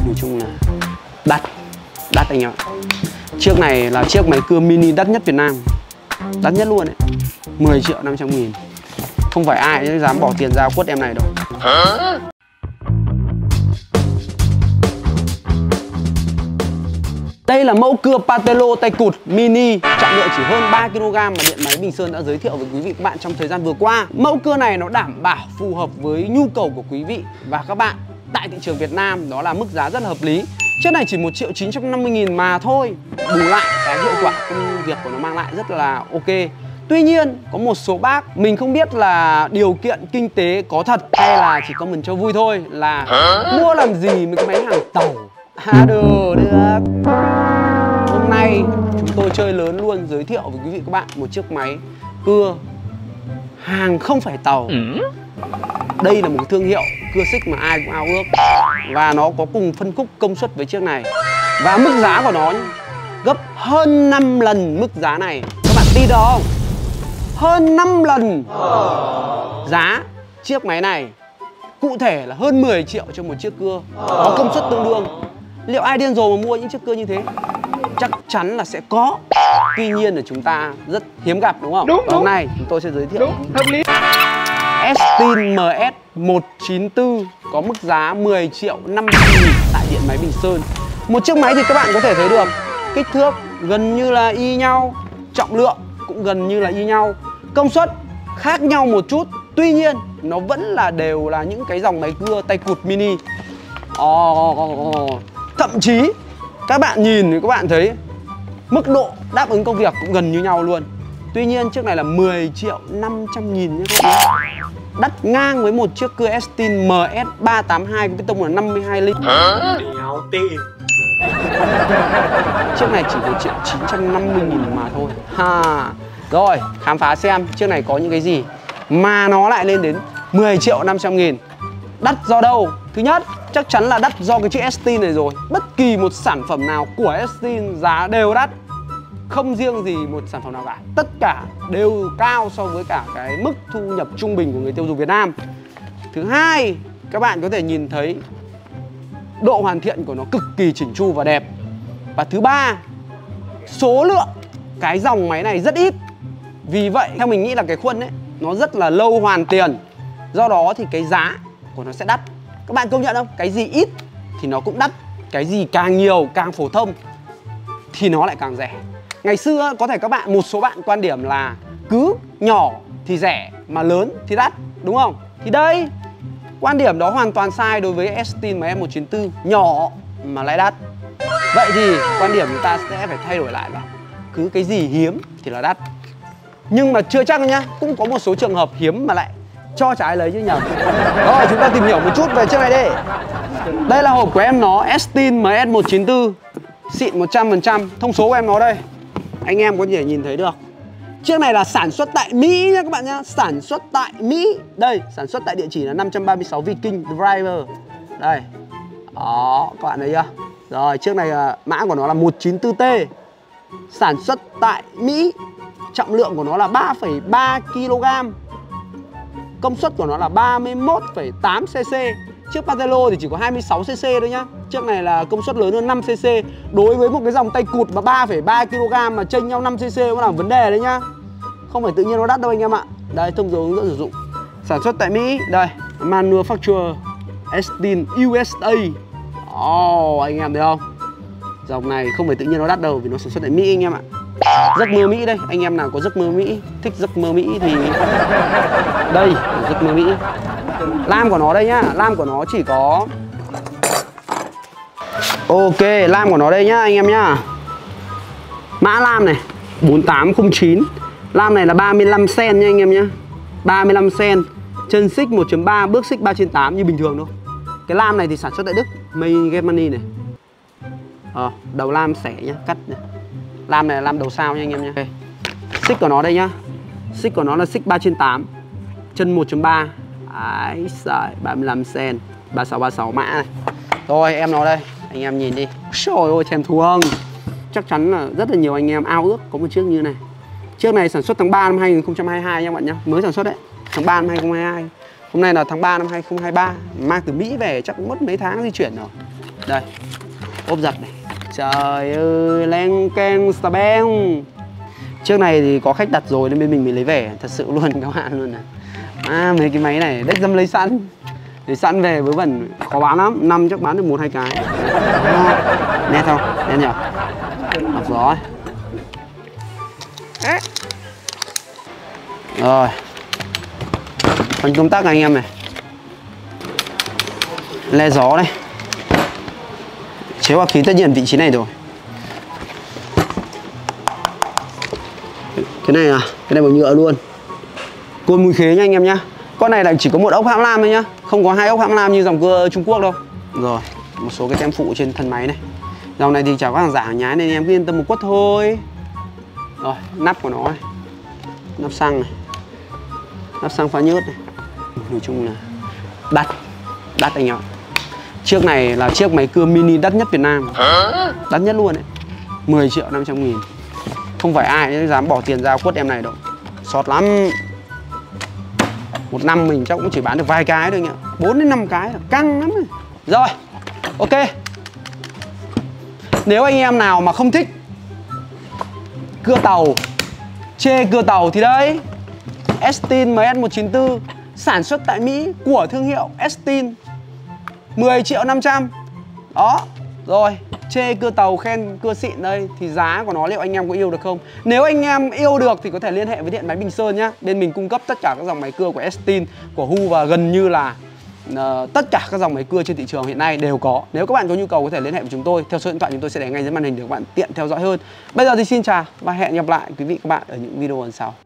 Nói chung là đắt anh em ạ. Chiếc này là chiếc máy cưa mini đắt nhất Việt Nam, đắt nhất luôn đấy, 10 triệu 500 nghìn. Không phải ai dám bỏ tiền ra quất em này đâu. Đây là mẫu cưa Patelo tay cụt mini, trọng lượng chỉ hơn 3 kg mà điện máy Bình Sơn đã giới thiệu với quý vị các bạn trong thời gian vừa qua. Mẫu cưa này nó đảm bảo phù hợp với nhu cầu của quý vị và các bạn tại thị trường Việt Nam, đó là mức giá rất là hợp lý. Chiếc này chỉ 1.950.000 mà thôi. Bù lại cái hiệu quả công việc của nó mang lại rất là ok. Tuy nhiên có một số bác mình không biết là điều kiện kinh tế có thật hay là chỉ comment cho vui thôi, là mua làm gì mấy cái máy hàng tàu. Được. Hôm nay chúng tôi chơi lớn luôn, giới thiệu với quý vị các bạn một chiếc máy cưa hàng không phải tàu. Đây là một thương hiệu cưa xích mà ai cũng ao ước, và nó có cùng phân khúc công suất với chiếc này. Và mức giá của nó gấp hơn 5 lần mức giá này. Các bạn tin được không? Hơn 5 lần giá chiếc máy này. Cụ thể là hơn 10 triệu cho một chiếc cưa có công suất tương đương. Liệu ai điên rồ mà mua những chiếc cưa như thế? Chắc chắn là sẽ có. Tuy nhiên là chúng ta rất hiếm gặp, đúng không? Và hôm nay chúng tôi sẽ giới thiệu hợp lý Estin MS194 có mức giá 10 triệu 500 nghìn tại điện máy Bình Sơn. Một chiếc máy thì các bạn có thể thấy được, kích thước gần như là y nhau, trọng lượng cũng gần như là y nhau, công suất khác nhau một chút. Tuy nhiên nó vẫn là đều là những cái dòng máy cưa tay cụt mini. Thậm chí các bạn nhìn thì các bạn thấy mức độ đáp ứng công việc cũng gần như nhau luôn. Tuy nhiên chiếc này là 10 triệu 500 nghìn nhé các bạn. Đắt ngang với một chiếc cưa Estin MS382 với tông là 52 lít. Đéo tiền. Chiếc này chỉ 1 triệu 950 nghìn mà thôi. Rồi, khám phá xem chiếc này có những cái gì mà nó lại lên đến 10 triệu 500 nghìn. Đắt do đâu? Thứ nhất, chắc chắn là đắt do cái chiếc Estin này rồi. Bất kỳ một sản phẩm nào của Estin giá đều đắt, không riêng gì một sản phẩm nào cả. Tất cả đều cao so với cả cái mức thu nhập trung bình của người tiêu dùng Việt Nam. Thứ hai, các bạn có thể nhìn thấy độ hoàn thiện của nó cực kỳ chỉnh chu và đẹp. Và thứ ba, số lượng cái dòng máy này rất ít. Vì vậy theo mình nghĩ là cái khuôn ấy nó rất là lâu hoàn tiền. Do đó thì cái giá của nó sẽ đắt. Các bạn công nhận không? Cái gì ít thì nó cũng đắt. Cái gì càng nhiều, càng phổ thông thì nó lại càng rẻ. Ngày xưa có thể một số bạn quan điểm là cứ nhỏ thì rẻ mà lớn thì đắt, đúng không? Thì đây, quan điểm đó hoàn toàn sai đối với Estin MS194, nhỏ mà lại đắt. Vậy thì quan điểm chúng ta sẽ phải thay đổi lại là cứ cái gì hiếm thì là đắt. Nhưng mà chưa chắc nhá, cũng có một số trường hợp hiếm mà lại cho trái lấy chứ nhầm. Rồi chúng ta tìm hiểu một chút về chiếc này đi. Đây là hộp của em nó, Estin MS194, xịn 100%. Thông số của em nó đây, anh em có thể nhìn thấy được. Chiếc này là sản xuất tại Mỹ nhá các bạn nhá. Sản xuất tại Mỹ. Đây, sản xuất tại địa chỉ là 536 Viking Driver. Đây. Đó, các bạn thấy chưa? Rồi, chiếc này mã của nó là 194T. Sản xuất tại Mỹ. Trọng lượng của nó là 3,3 kg. Công suất của nó là 31,8 cc. Chiếc Patelo thì chỉ có 26 cc thôi nhá. Chiếc này là công suất lớn hơn 5 cc. Đối với một cái dòng tay cụt mà 3,3 kg mà chênh nhau 5 cc cũng là vấn đề đấy nhá. Không phải tự nhiên nó đắt đâu anh em ạ. Đây, thông số hướng dẫn sử dụng. Sản xuất tại Mỹ. Đây, Manufacturer Estin USA. Anh em thấy không? Dòng này không phải tự nhiên nó đắt đâu, vì nó sản xuất tại Mỹ anh em ạ. Giấc mơ Mỹ đây, anh em nào có giấc mơ Mỹ, thích giấc mơ Mỹ thì đây, giấc mơ Mỹ. Lam của nó đây nhá, lam của nó chỉ có ok, lam của nó đây nhá anh em nhá. Mã lam này 4809. Lam này là 35 cm nha anh em nhá. 35 cm. Chân xích 1.3, bước xích 3/8 như bình thường thôi. Cái lam này thì sản xuất tại Đức, Made in Germany này. Đầu lam xẻ nhá, cắt này. Lam này là lam đầu sao nha anh em nhá. Okay. Xích của nó đây nhá. Xích của nó là xích 3/8. Chân 1.3. Đấy, 35 cm. 3636 mã này. Rồi em nó đây, anh em nhìn đi. Trời ơi thèm thuồng. Chắc chắn là rất là nhiều anh em ao ước có một chiếc như này. Chiếc này sản xuất tháng 3 năm 2022 nha các bạn nhá. Mới sản xuất đấy. Tháng 3 năm 2022. Hôm nay là tháng 3 năm 2023. Mang từ Mỹ về chắc cũng mất mấy tháng di chuyển rồi. Đây, ốp giật này. Trời ơi, len ken sà beng. Trước này thì có khách đặt rồi nên bên mình mới lấy về. Thật sự luôn các bạn luôn à. Mấy cái máy này đếch dâm lấy sẵn. Lấy sẵn về vớ vẩn khó bán lắm. Năm chắc bán được 1-2 cái. Nét không? Nét nhở? Mặc gió ấy. Rồi. Phần công tắc này anh em này. Le gió đây. Chế hòa khí tất nhiên vị trí này rồi. Cái này à, cái này bằng nhựa luôn. Côn mùi khế nha anh em nhá. Con này là chỉ có một ốc hãm lam thôi nhá, không có 2 ốc hãm lam như dòng cưa Trung Quốc đâu. Rồi, một số cái tem phụ trên thân máy này. Dòng này thì chả có hàng giả hàng nhái nên em cứ yên tâm một quất thôi. Rồi, nắp của nó này. Nắp xăng này. Nắp xăng pha nhớt này. Nói chung là đắt anh ạ. Chiếc này là chiếc máy cưa mini đắt nhất Việt Nam. Đắt nhất luôn đấy. 10.500.000. Không phải ai dám bỏ tiền ra quất em này đâu. Sọt lắm. Một năm mình chắc cũng chỉ bán được vài cái thôi anh ạ. 4-5 cái là căng lắm rồi. Rồi, ok. Nếu anh em nào mà không thích cưa tàu, chê cưa tàu thì đây, Estin MS194 sản xuất tại Mỹ của thương hiệu Estin, 10.500.000. Đó, rồi. Chê cưa tàu khen cưa xịn đây thì giá của nó liệu anh em có yêu được không? Nếu anh em yêu được thì có thể liên hệ với Điện Máy Bình Sơn nhá. Bên mình cung cấp tất cả các dòng máy cưa của Estin, của Hu và gần như là tất cả các dòng máy cưa trên thị trường hiện nay đều có. Nếu các bạn có nhu cầu có thể liên hệ với chúng tôi theo số điện thoại chúng tôi sẽ để ngay dưới màn hình để các bạn tiện theo dõi hơn. Bây giờ thì xin chào và hẹn gặp lại quý vị các bạn ở những video lần sau.